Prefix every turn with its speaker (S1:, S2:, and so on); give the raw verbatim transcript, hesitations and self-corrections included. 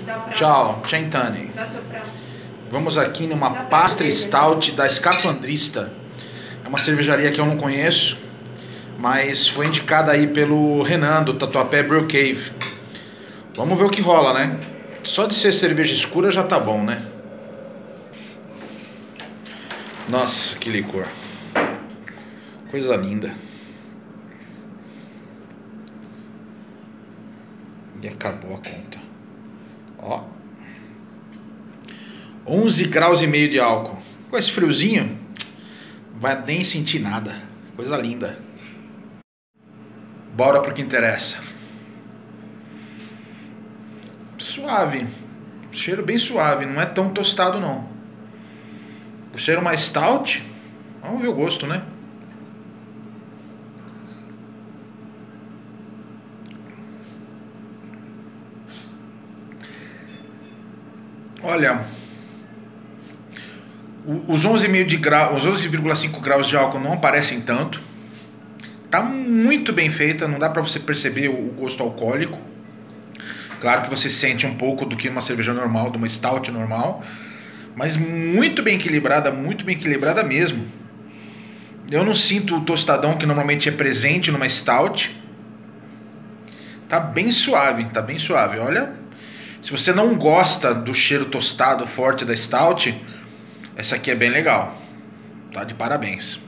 S1: Tchau, Chentani. Vamos aqui numa Pastry Stout da Escafandrista. É uma cervejaria que eu não conheço, mas foi indicada aí pelo Renan do Tatuapé Brew Cave. Vamos ver o que rola, né? Só de ser cerveja escura já tá bom, né? Nossa, que licor. Coisa linda. E acabou a conta. Ó. onze graus e meio de álcool. Com esse friozinho, não vai nem sentir nada. Coisa linda. Bora pro que interessa. Suave. Cheiro bem suave. Não é tão tostado, não. O cheiro mais stout. Vamos ver o gosto, né? Olha, os onze vírgula cinco de grau, os onze vírgula cinco graus de álcool não aparecem tanto. Tá muito bem feita, não dá para você perceber o gosto alcoólico. Claro que você sente um pouco do que uma cerveja normal, de uma stout normal, mas muito bem equilibrada, muito bem equilibrada mesmo. Eu não sinto o tostadão que normalmente é presente numa stout. Tá bem suave, tá bem suave. Olha, se você não gosta do cheiro tostado forte da stout, essa aqui é bem legal. Tá de parabéns.